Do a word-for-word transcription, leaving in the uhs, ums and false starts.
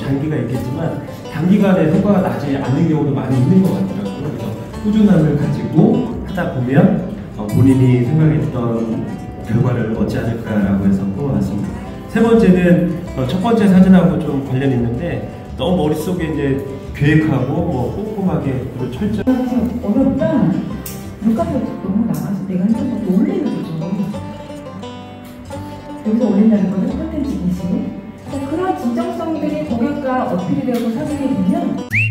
단기가 있겠지만 단기간에 효과가 나지 않는 경우도 많이 있는 것 같더라고요. 그래서 꾸준함을 가지고 하다 보면 본인이 생각했던 결과를 얻지 않을까라고 해서 뽑아봤습니다. 세 번째는 첫 번째 사진하고 좀 관련이 있는데 너무 머릿속에 이제 계획하고 뭐 꼼꼼하게 그리고 철저히 어렵다. 물가가 너무 나가서 내가 핸드폰 올리는 거죠. 여기서 올린다는 거는 콘텐츠 인식. 그런 진정성들이 고객과 어필이 되고 사진이 되면